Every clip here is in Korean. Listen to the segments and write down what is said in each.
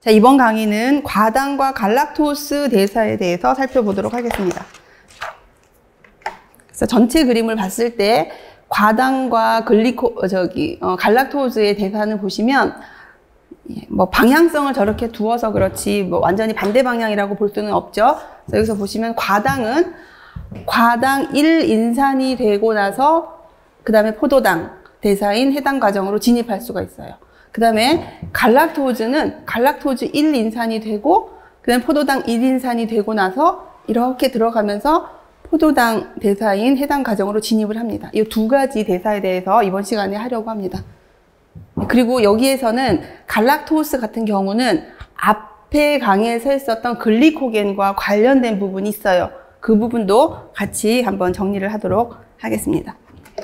자, 이번 강의는 과당과 갈락토스 대사에 대해서 살펴보도록 하겠습니다. 그래서 전체 그림을 봤을 때 과당과 갈락토스의 대사는 보시면 뭐 방향성을 저렇게 두어서 그렇지 뭐 완전히 반대 방향이라고 볼 수는 없죠. 그래서 여기서 보시면 과당은 과당 1인산이 되고 나서 그 다음에 포도당 대사인 해당 과정으로 진입할 수가 있어요. 그 다음에 갈락토즈는 갈락토즈 1인산이 되고 그 다음에 포도당 1인산이 되고 나서 이렇게 들어가면서 포도당 대사인 해당 과정으로 진입을 합니다. 이 두 가지 대사에 대해서 이번 시간에 하려고 합니다. 그리고 여기에서는 갈락토스 같은 경우는 앞에 강의에서 했었던 글리코겐과 관련된 부분이 있어요. 그 부분도 같이 한번 정리를 하도록 하겠습니다.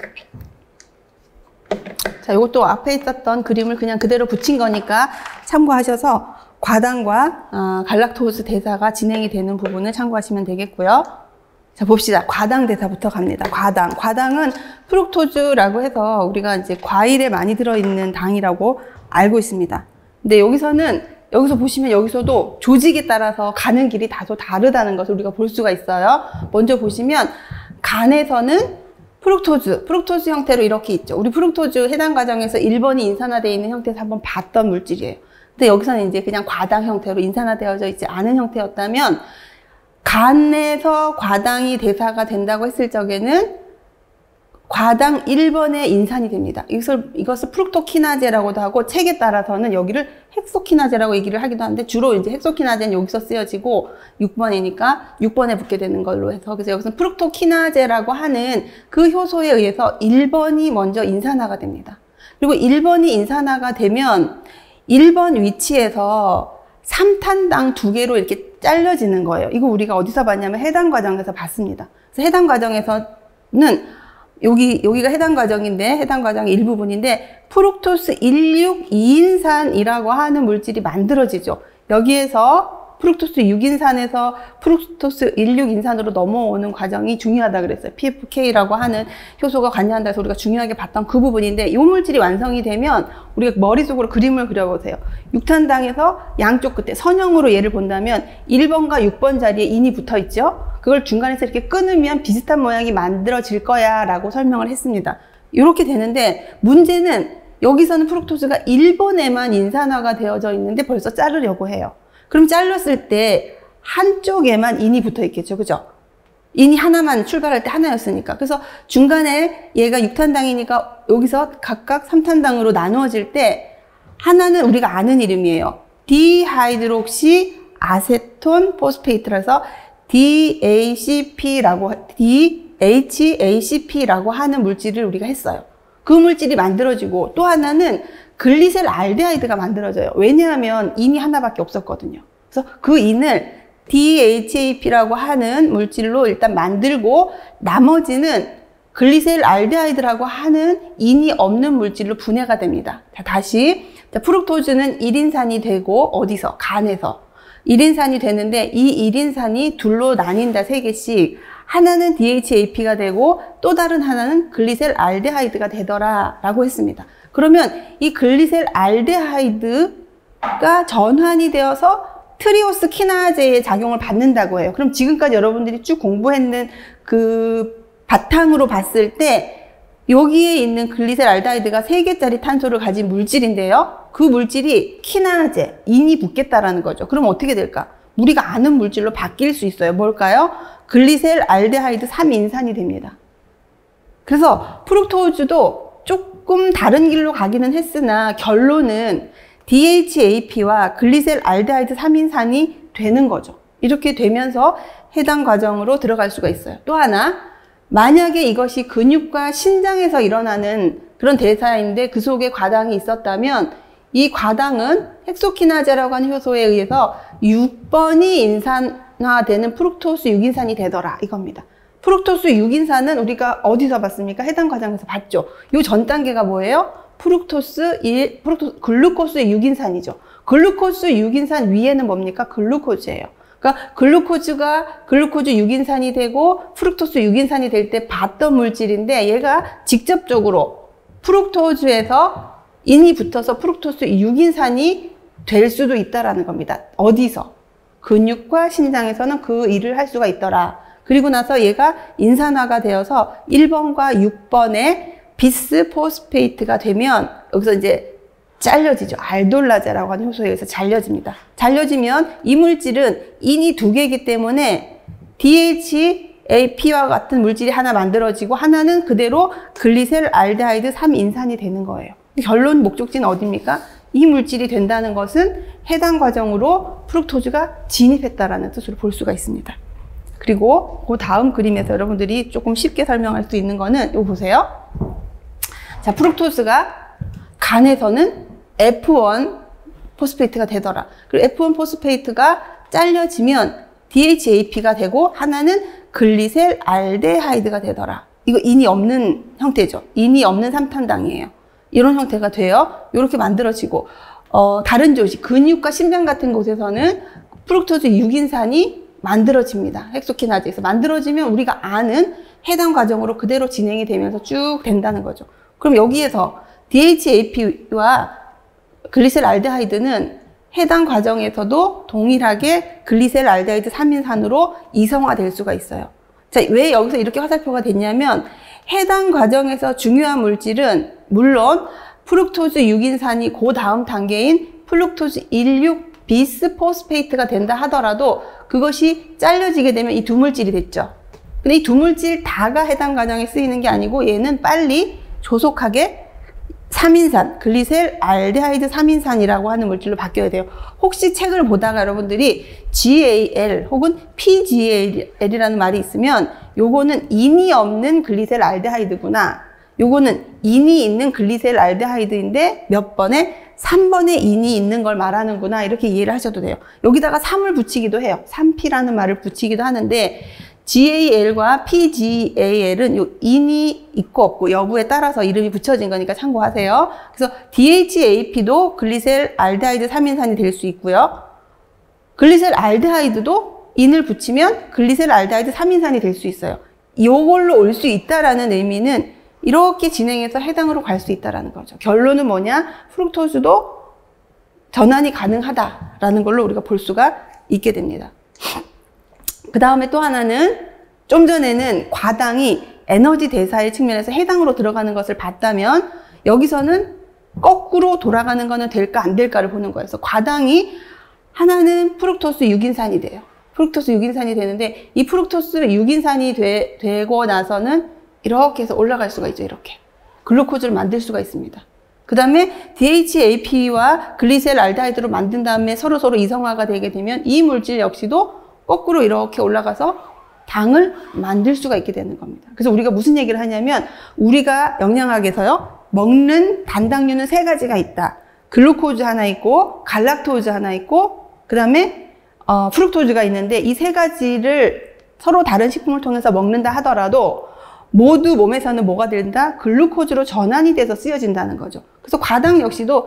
자, 이것도 앞에 있었던 그림을 그냥 그대로 붙인 거니까 참고하셔서 과당과 갈락토스 대사가 진행이 되는 부분을 참고하시면 되겠고요. 자, 봅시다. 과당 대사부터 갑니다. 과당은 프룩토즈라고 해서 우리가 이제 과일에 많이 들어있는 당이라고 알고 있습니다. 근데 여기서 보시면 여기서도 조직에 따라서 가는 길이 다소 다르다는 것을 우리가 볼 수가 있어요. 먼저 보시면 간에서는 프룩토즈 형태로 이렇게 있죠. 우리 프룩토즈 해당 과정에서 1번이 인산화되어 있는 형태에서 한번 봤던 물질이에요. 근데 여기서는 이제 그냥 과당 형태로 인산화되어져 있지 않은 형태였다면 간에서 과당이 대사가 된다고 했을 적에는 과당 1번의 인산이 됩니다. 이것을 프룩토키나제라고도 하고 책에 따라서는 여기를 헥소키나제라고 얘기를 하기도 하는데 주로 이제 헥소키나제는 여기서 쓰여지고 6번이니까 6번에 붙게 되는 걸로 해서 그래서 여기서 프룩토키나제라고 하는 그 효소에 의해서 1번이 먼저 인산화가 됩니다. 그리고 1번이 인산화가 되면 1번 위치에서 3탄당 2개로 이렇게 잘려지는 거예요. 이거 우리가 어디서 봤냐면 해당 과정에서 봤습니다. 그래서 해당 과정에서는 여기가 해당 과정인데, 해당 과정의 일부분인데, 프룩토스 16,2인산이라고 하는 물질이 만들어지죠. 여기에서 프룩토스 6인산에서 프룩토스 16인산으로 넘어오는 과정이 중요하다 그랬어요. PFK라고 하는 효소가 관여한다 해서 우리가 중요하게 봤던 그 부분인데, 이 물질이 완성이 되면 우리가 머릿속으로 그림을 그려보세요. 6탄당에서 양쪽 끝에 선형으로 얘를 본다면 1번과 6번 자리에 인이 붙어 있죠. 그걸 중간에서 이렇게 끊으면 비슷한 모양이 만들어질 거야 라고 설명을 했습니다. 이렇게 되는데 문제는 여기서는 프룩토스가 1번에만 인산화가 되어져 있는데 벌써 자르려고 해요. 그럼 잘랐을 때 한쪽에만 인이 붙어 있겠죠. 그죠? 인이 하나만 출발할 때 하나였으니까. 그래서 중간에 얘가 6탄당이니까 여기서 각각 3탄당으로 나누어질 때 하나는 우리가 아는 이름이에요. 디하이드록시 아세톤 포스페이트라서 DHACP라고 하는 물질을 우리가 했어요. 그 물질이 만들어지고 또 하나는 글리셀 알데하이드가 만들어져요. 왜냐하면 인이 하나밖에 없었거든요. 그래서 그 인을 DHAP라고 하는 물질로 일단 만들고 나머지는 글리셀 알데하이드라고 하는 인이 없는 물질로 분해가 됩니다. 자, 다시 프룩토즈는 1인산이 되고 어디서? 간에서 1인산이 되는데 이 1인산이 둘로 나뉜다. 3개씩. 하나는 DHAP가 되고 또 다른 하나는 글리셀 알데하이드가 되더라 라고 했습니다. 그러면 이 글리셀 알데하이드가 전환이 되어서 트리오스 키나제의 작용을 받는다고 해요. 그럼 지금까지 여러분들이 쭉 공부했는 그 바탕으로 봤을 때 여기에 있는 글리셀 알데하이드가 3개짜리 탄소를 가진 물질인데요. 그 물질이 키나제, 인이 붙겠다라는 거죠. 그럼 어떻게 될까? 우리가 아는 물질로 바뀔 수 있어요. 뭘까요? 글리셀 알데하이드 3인산이 됩니다. 그래서 프룩토즈도 조금 다른 길로 가기는 했으나 결론은 DHAP와 글리셀 알데하이드 3인산이 되는 거죠. 이렇게 되면서 해당 과정으로 들어갈 수가 있어요. 또 하나, 만약에 이것이 근육과 신장에서 일어나는 그런 대사인데 그 속에 과당이 있었다면 이 과당은 헥소키나제라고 하는 효소에 의해서 6번이 인산화되는 프룩토스 6인산이 되더라 이겁니다. 프룩토스 6인산은 우리가 어디서 봤습니까? 해당 과정에서 봤죠. 이 전 단계가 뭐예요? 글루코스 6인산이죠. 글루코스 6인산 위에는 뭡니까? 글루코즈예요. 그러니까 글루코즈 6인산이 되고 프룩토스 6인산이 될 때 봤던 물질인데 얘가 직접적으로 프룩토즈에서 인이 붙어서 프룩토스 6인산이 될 수도 있다라는 겁니다. 어디서? 근육과 신장에서는 그 일을 할 수가 있더라. 그리고 나서 얘가 인산화가 되어서 1번과 6번의 비스포스페이트가 되면 여기서 이제 잘려지죠. 알돌라제라고 하는 효소에 의해서 잘려집니다. 잘려지면 이 물질은 인이 2개이기 때문에 DHAP와 같은 물질이 하나 만들어지고 하나는 그대로 글리세롤 알데하이드 3인산이 되는 거예요. 결론 목적지는 어디입니까? 이 물질이 된다는 것은 해당 과정으로 프룩토즈가 진입했다라는 뜻으로 볼 수가 있습니다. 그리고 그 다음 그림에서 여러분들이 조금 쉽게 설명할 수 있는 거는 이거 보세요. 자, 프룩토스가 간에서는 F1 포스페이트가 되더라. 그리고 F1 포스페이트가 잘려지면 DHAP가 되고 하나는 글리셀 알데하이드가 되더라. 이거 인이 없는 형태죠. 인이 없는 삼탄당이에요. 이런 형태가 돼요. 이렇게 만들어지고 다른 조직, 근육과 심장 같은 곳에서는 프룩토즈 6인산이 만들어집니다. 헥소키나즈에서 만들어지면 우리가 아는 해당 과정으로 그대로 진행이 되면서 쭉 된다는 거죠. 그럼 여기에서 DHAP와 글리셀 알데하이드는 해당 과정에서도 동일하게 글리셀 알데하이드 3인산으로 이성화될 수가 있어요. 자, 왜 여기서 이렇게 화살표가 됐냐면 해당 과정에서 중요한 물질은 물론 프룩토즈 6인산이 그 다음 단계인 프룩토즈 16 비스포스페이트가 된다 하더라도 그것이 잘려지게 되면 이 두 물질이 됐죠. 근데 이 두 물질 다가 해당 과정에 쓰이는 게 아니고 얘는 빨리 조속하게 3인산, 글리셀 알데하이드 3인산이라고 하는 물질로 바뀌어야 돼요. 혹시 책을 보다가 여러분들이 GAL 혹은 PGAL이라는 말이 있으면 요거는 인이 없는 글리셀 알데하이드구나. 요거는 인이 있는 글리셀 알데하이드인데 몇 번에 3번에 인이 있는 걸 말하는구나. 이렇게 이해를 하셔도 돼요. 여기다가 3을 붙이기도 해요. 3P라는 말을 붙이기도 하는데 GAL과 PGAL은 요 인이 있고 없고 여부에 따라서 이름이 붙여진 거니까 참고하세요. 그래서 DHAP도 글리셀 알데하이드 3인산이 될 수 있고요. 글리셀 알데하이드도 인을 붙이면 글리셀 알데하이드 3인산이 될 수 있어요. 요걸로 올 수 있다라는 의미는 이렇게 진행해서 해당으로 갈 수 있다라는 거죠. 결론은 뭐냐? 프룩토즈도 전환이 가능하다라는 걸로 우리가 볼 수가 있게 됩니다. 그 다음에 또 하나는 좀 전에는 과당이 에너지 대사의 측면에서 해당으로 들어가는 것을 봤다면 여기서는 거꾸로 돌아가는 거는 될까 안 될까를 보는 거예요. 그래서 과당이 하나는 프룩토스 6인산이 돼요. 프룩토스 6인산이 되는데 이 프룩토스 6인산이 되고 나서는 이렇게 해서 올라갈 수가 있죠. 이렇게 글루코즈를 만들 수가 있습니다. 그 다음에 DHAP와 글리셀 알데하이드로 만든 다음에 서로 이성화가 되게 되면 이 물질 역시도 거꾸로 이렇게 올라가서 당을 만들 수가 있게 되는 겁니다. 그래서 우리가 무슨 얘기를 하냐면 우리가 영양학에서요 먹는 단당류는 3가지가 있다. 글루코즈 하나 있고 갈락토즈 하나 있고 그 다음에 프룩토즈가 있는데 이 3가지를 서로 다른 식품을 통해서 먹는다 하더라도 모두 몸에서는 뭐가 된다? 글루코즈로 전환이 돼서 쓰여진다는 거죠. 그래서 과당 역시도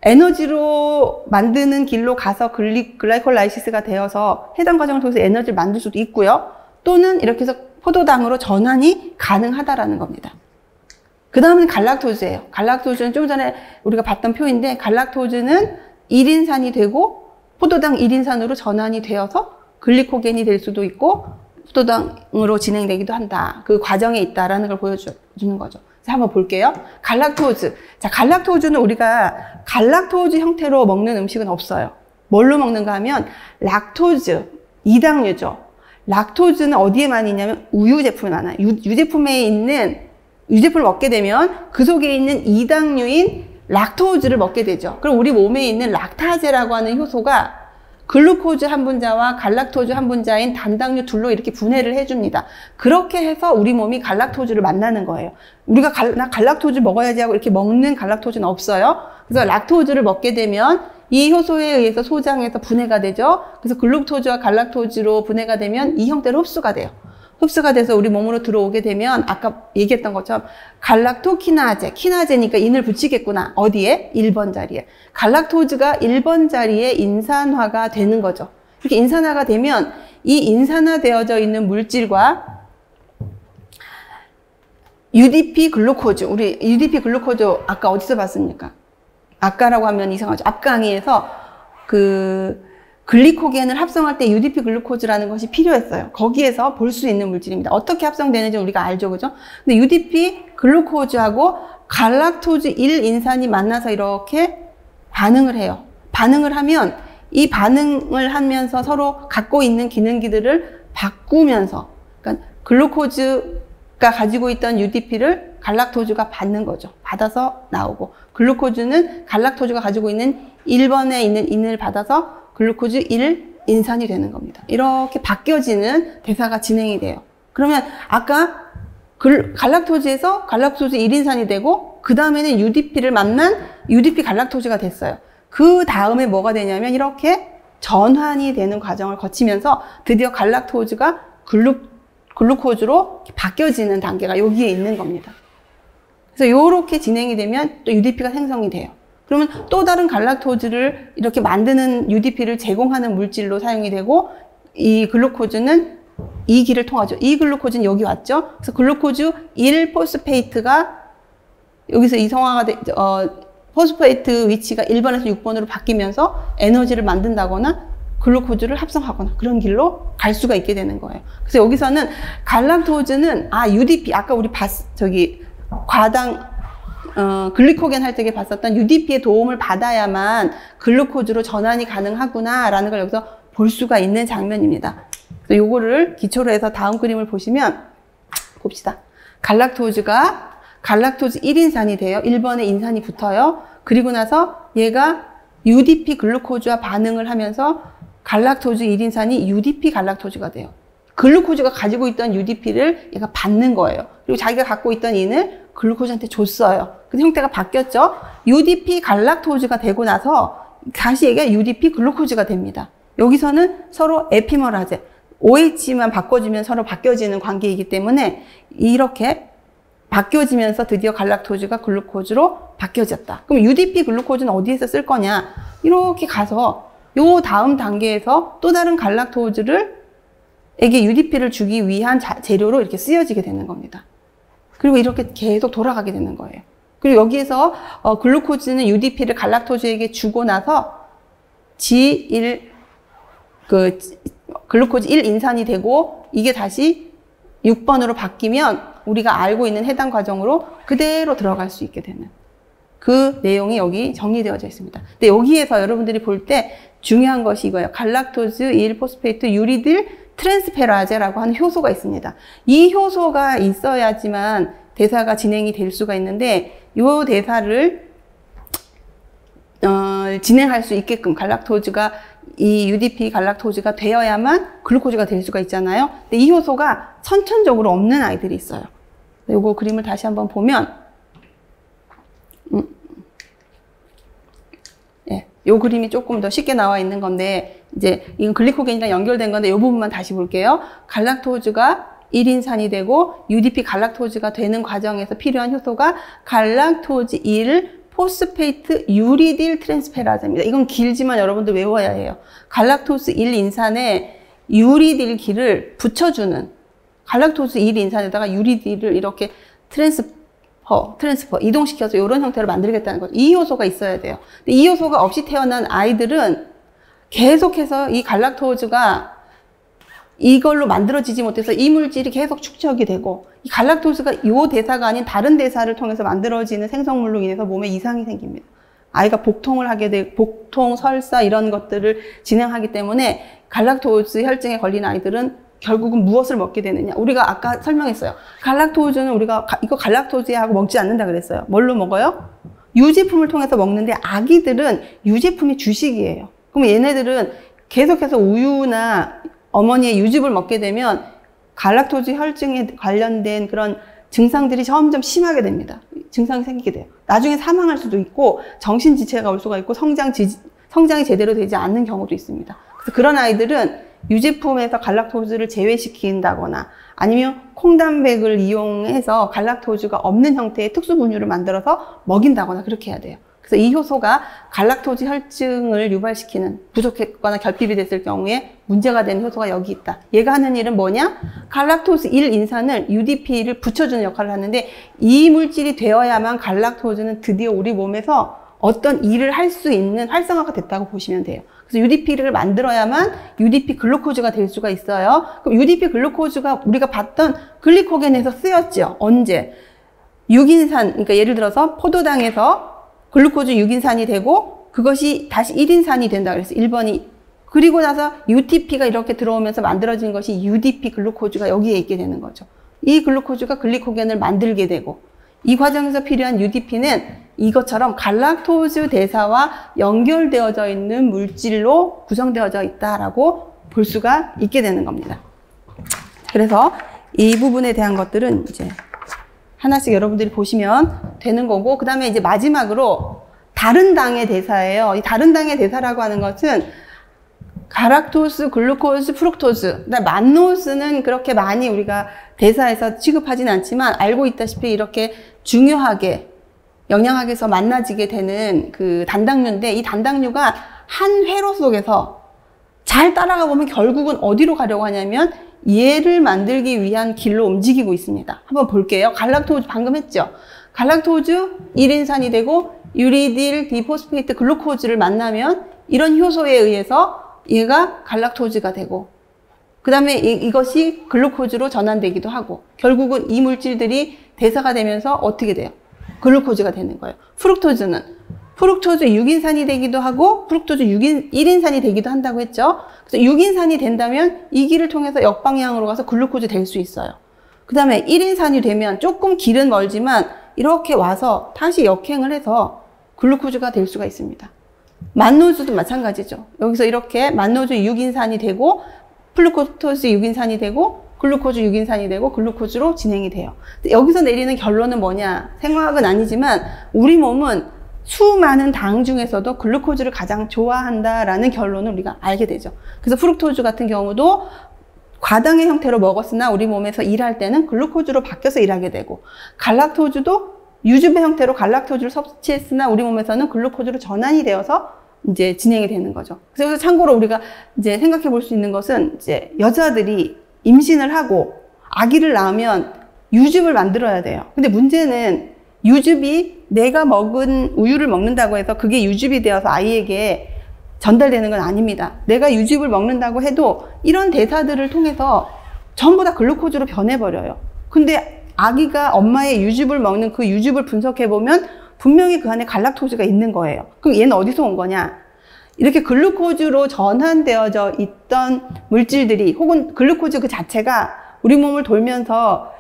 에너지로 만드는 길로 가서 글라이콜라이시스가 되어서 해당 과정을 통해서 에너지를 만들 수도 있고요. 또는 이렇게 해서 포도당으로 전환이 가능하다라는 겁니다. 그 다음은 갈락토즈예요. 갈락토즈는 좀 전에 우리가 봤던 표인데 갈락토즈는 1인산이 되고 포도당 1인산으로 전환이 되어서 글리코겐이 될 수도 있고 포도당으로 진행되기도 한다. 그 과정에 있다라는 걸 보여주는 거죠. 자, 한번 볼게요. 갈락토즈. 자, 갈락토즈는 우리가 갈락토즈 형태로 먹는 음식은 없어요. 뭘로 먹는가 하면 락토즈, 이당류죠. 락토즈는 어디에 많이 있냐면 우유 제품에 많아요. 유제품에 있는 유제품을 먹게 되면 그 속에 있는 이당류인 락토즈를 먹게 되죠. 그럼 우리 몸에 있는 락타제라고 하는 효소가 글루코즈 한 분자와 갈락토즈 한 분자인 단당류 둘로 이렇게 분해를 해줍니다. 그렇게 해서 우리 몸이 갈락토즈를 만나는 거예요. 우리가 나 갈락토즈 먹어야지 하고 이렇게 먹는 갈락토즈는 없어요. 그래서 락토즈를 먹게 되면 이 효소에 의해서 소장에서 분해가 되죠. 그래서 글루코즈와 갈락토즈로 분해가 되면 이 형태로 흡수가 돼요. 흡수가 돼서 우리 몸으로 들어오게 되면 아까 얘기했던 것처럼 갈락토키나제, 키나제니까 인을 붙이겠구나. 어디에? 1번 자리에. 갈락토즈가 1번 자리에 인산화가 되는 거죠. 이렇게 인산화가 되면 이 인산화되어져 있는 물질과 UDP 글루코즈, 우리 UDP 글루코즈 아까 어디서 봤습니까? 아까라고 하면 이상하죠. 앞 강의에서 그 글리코겐을 합성할 때 UDP 글루코즈라는 것이 필요했어요. 거기에서 볼 수 있는 물질입니다. 어떻게 합성되는지 우리가 알죠, 그죠? 근데 UDP 글루코즈하고 갈락토즈 1인산이 만나서 이렇게 반응을 해요. 반응을 하면 이 반응을 하면서 서로 갖고 있는 기능기들을 바꾸면서, 그러니까 글루코즈가 가지고 있던 UDP를 갈락토즈가 받는 거죠. 받아서 나오고, 글루코즈는 갈락토즈가 가지고 있는 1번에 있는 인을 받아서 글루코즈 1인산이 되는 겁니다. 이렇게 바뀌어지는 대사가 진행이 돼요. 그러면 아까 갈락토즈에서 갈락토즈 1인산이 되고 그 다음에는 UDP를 만난 UDP 갈락토즈가 됐어요. 그 다음에 뭐가 되냐면 이렇게 전환이 되는 과정을 거치면서 드디어 갈락토즈가 글루코즈로 바뀌어지는 단계가 여기에 있는 겁니다. 그래서 이렇게 진행이 되면 또 UDP가 생성이 돼요. 그러면 또 다른 갈락토즈를 이렇게 만드는 UDP를 제공하는 물질로 사용이 되고, 이 글루코즈는 이 길을 통하죠. 이 글루코즈는 여기 왔죠. 그래서 글루코즈 1포스페이트가 여기서 이성화가 포스페이트 위치가 1번에서 6번으로 바뀌면서 에너지를 만든다거나 글루코즈를 합성하거나 그런 길로 갈 수가 있게 되는 거예요. 그래서 여기서는 갈락토즈는 UDP 아까 우리 글리코겐 할 때 봤었던 UDP의 도움을 받아야만 글루코즈로 전환이 가능하구나 라는 걸 여기서 볼 수가 있는 장면입니다. 그래서 요거를 기초로 해서 다음 그림을 보시면 봅시다. 갈락토즈 1인산이 돼요. 1번에 인산이 붙어요. 그리고 나서 얘가 UDP 글루코즈와 반응을 하면서 갈락토즈 1인산이 UDP 갈락토즈가 돼요. 글루코즈가 가지고 있던 UDP를 얘가 받는 거예요. 그리고 자기가 갖고 있던 인을 글루코즈한테 줬어요. 근데 형태가 바뀌었죠. UDP 갈락토즈가 되고 나서 다시 얘가 UDP 글루코즈가 됩니다. 여기서는 서로 에피머라제, OH만 바꿔주면 서로 바뀌어지는 관계이기 때문에 이렇게 바뀌어지면서 드디어 갈락토즈가 글루코즈로 바뀌어졌다. 그럼 UDP 글루코즈는 어디에서 쓸 거냐? 이렇게 가서 요 다음 단계에서 또 다른 갈락토즈에게 UDP를 주기 위한 재료로 이렇게 쓰여지게 되는 겁니다. 그리고 이렇게 계속 돌아가게 되는 거예요. 그리고 여기에서 글루코즈는 UDP를 갈락토즈에게 주고 나서 글루코즈 1인산이 되고 이게 다시 6번으로 바뀌면 우리가 알고 있는 해당 과정으로 그대로 들어갈 수 있게 되는 그 내용이 여기 정리되어져 있습니다. 근데 여기에서 여러분들이 볼 때 중요한 것이 이거예요. 갈락토즈 1포스페이트 유리딜 트랜스페라제라고 하는 효소가 있습니다. 이 효소가 있어야지만 대사가 진행이 될 수가 있는데 이 대사를 진행할 수 있게끔 갈락토즈가 이 UDP 갈락토즈가 되어야만 글루코즈가 될 수가 있잖아요. 근데 이 효소가 선천적으로 없는 아이들이 있어요. 요거 그림을 다시 한번 보면 요 그림이 조금 더 쉽게 나와 있는 건데 이제 이건 글리코겐이랑 연결된 건데 요 부분만 다시 볼게요. 갈락토즈가 1인산이 되고 UDP 갈락토즈가 되는 과정에서 필요한 효소가 갈락토즈 1 포스페이트 유리딜 트랜스페라제입니다. 이건 길지만 여러분들 외워야 해요. 갈락토즈 1인산에 유리딜기를 붙여주는 갈락토즈 1인산에다가 유리딜을 이렇게 트랜스퍼 이동시켜서 이런 형태로 만들겠다는 거죠. 이 효소가 있어야 돼요. 근데 이 효소가 없이 태어난 아이들은 계속해서 이 갈락토즈가 이걸로 만들어지지 못해서 이 물질이 계속 축적이 되고 이 갈락토즈가 이 대사가 아닌 다른 대사를 통해서 만들어지는 생성물로 인해서 몸에 이상이 생깁니다. 아이가 복통을 하게 되고 복통, 설사 이런 것들을 진행하기 때문에 갈락토즈 혈증에 걸린 아이들은 결국은 무엇을 먹게 되느냐. 우리가 아까 설명했어요. 갈락토즈는 우리가 이거 갈락토즈야 하고 먹지 않는다 그랬어요. 뭘로 먹어요? 유제품을 통해서 먹는데 아기들은 유제품이 주식이에요. 그럼 얘네들은 계속해서 우유나 어머니의 유즙을 먹게 되면 갈락토즈 혈증에 관련된 그런 증상들이 점점 심하게 됩니다. 증상이 생기게 돼요. 나중에 사망할 수도 있고 정신지체가 올 수가 있고 성장이 제대로 되지 않는 경우도 있습니다. 그래서 그런 아이들은 유제품에서 갈락토즈를 제외시킨다거나 아니면 콩단백을 이용해서 갈락토즈가 없는 형태의 특수 분유를 만들어서 먹인다거나 그렇게 해야 돼요. 그래서 이 효소가 갈락토즈 혈증을 유발시키는 부족했거나 결핍이 됐을 경우에 문제가 되는 효소가 여기 있다. 얘가 하는 일은 뭐냐? 갈락토즈 1인산을 UDP를 붙여주는 역할을 하는데 이 물질이 되어야만 갈락토즈는 드디어 우리 몸에서 어떤 일을 할 수 있는 활성화가 됐다고 보시면 돼요. 그래서 UDP를 만들어야만 UDP 글루코즈가 될 수가 있어요. 그럼 UDP 글루코즈가 우리가 봤던 글리코겐에서 쓰였죠. 언제? 6인산, 그러니까 예를 들어서 포도당에서 글루코즈 6인산이 되고 그것이 다시 1인산이 된다 그랬어요. 1번이. 그리고 나서 UTP가 이렇게 들어오면서 만들어진 것이 UDP 글루코즈가 여기에 있게 되는 거죠. 이 글루코즈가 글리코겐을 만들게 되고 이 과정에서 필요한 UDP는 이것처럼 갈락토즈 대사와 연결되어져 있는 물질로 구성되어져 있다라고 볼 수가 있게 되는 겁니다. 그래서 이 부분에 대한 것들은 이제 하나씩 여러분들이 보시면 되는 거고, 그 다음에 이제 마지막으로 다른 당의 대사예요. 이 다른 당의 대사라고 하는 것은 갈락토스, 글루코스, 프룩토스, 만노스는 그렇게 많이 우리가 대사에서 취급하진 않지만 알고 있다시피 이렇게 중요하게 영양학에서 만나지게 되는 그 단당류인데, 이 단당류가 한 회로 속에서 잘 따라가 보면 결국은 어디로 가려고 하냐면 얘를 만들기 위한 길로 움직이고 있습니다. 한번 볼게요. 갈락토즈 방금 했죠. 갈락토즈 1인산이 되고 유리딜 디포스페이트 글루코즈를 만나면 이런 효소에 의해서 얘가 갈락토즈가 되고, 그 다음에 이것이 글루코즈로 전환되기도 하고, 결국은 이 물질들이 대사가 되면서 어떻게 돼요? 글루코즈가 되는 거예요. 프룩토즈는 프룩토즈 6인산이 되기도 하고 프룩토즈 1인산이 되기도 한다고 했죠. 그래서 6인산이 된다면 이 길을 통해서 역방향으로 가서 글루코즈 될 수 있어요. 그 다음에 1인산이 되면 조금 길은 멀지만 이렇게 와서 다시 역행을 해서 글루코즈가 될 수가 있습니다. 만노즈도 마찬가지죠. 여기서 이렇게 만노즈 6인산이 되고 플루코토스 6인산이 되고 글루코즈 6인산이 되고 글루코즈로 진행이 돼요. 여기서 내리는 결론은 뭐냐? 생화학은 아니지만 우리 몸은 수많은 당 중에서도 글루코즈를 가장 좋아한다라는 결론을 우리가 알게 되죠. 그래서 프룩토즈 같은 경우도 과당의 형태로 먹었으나 우리 몸에서 일할 때는 글루코즈로 바뀌어서 일하게 되고, 갈락토즈도 유즙의 형태로 갈락토즈를 섭취했으나 우리 몸에서는 글루코즈로 전환이 되어서 이제 진행이 되는 거죠. 그래서 참고로 우리가 이제 생각해 볼 수 있는 것은, 이제 여자들이 임신을 하고 아기를 낳으면 유즙을 만들어야 돼요. 근데 문제는 유즙이 내가 먹은 우유를 먹는다고 해서 그게 유즙이 되어서 아이에게 전달되는 건 아닙니다. 내가 유즙을 먹는다고 해도 이런 대사들을 통해서 전부 다 글루코즈로 변해버려요. 근데 아기가 엄마의 유즙을 먹는 그 유즙을 분석해보면 분명히 그 안에 갈락토즈가 있는 거예요. 그럼 얘는 어디서 온 거냐? 이렇게 글루코즈로 전환되어져 있던 물질들이, 혹은 글루코즈 그 자체가 우리 몸을 돌면서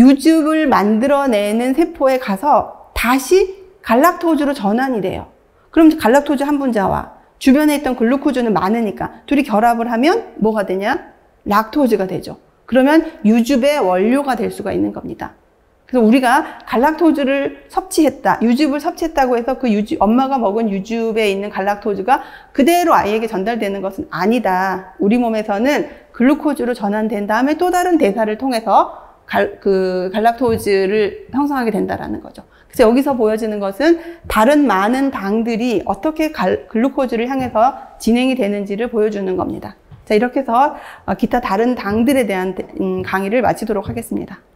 유즙을 만들어내는 세포에 가서 다시 갈락토즈로 전환이 돼요. 그럼 갈락토즈 한 분자와 주변에 있던 글루코즈는 많으니까 둘이 결합을 하면 뭐가 되냐? 락토즈가 되죠. 그러면 유즙의 원료가 될 수가 있는 겁니다. 그래서 우리가 갈락토즈를 섭취했다, 유즙을 섭취했다고 해서 그 유즙, 엄마가 먹은 유즙에 있는 갈락토즈가 그대로 아이에게 전달되는 것은 아니다. 우리 몸에서는 글루코즈로 전환된 다음에 또 다른 대사를 통해서 갈락토즈를 형성하게 된다라는 거죠. 그래서 여기서 보여지는 것은 다른 많은 당들이 어떻게 글루코즈를 향해서 진행이 되는지를 보여주는 겁니다. 자, 이렇게 해서 기타 다른 당들에 대한 강의를 마치도록 하겠습니다.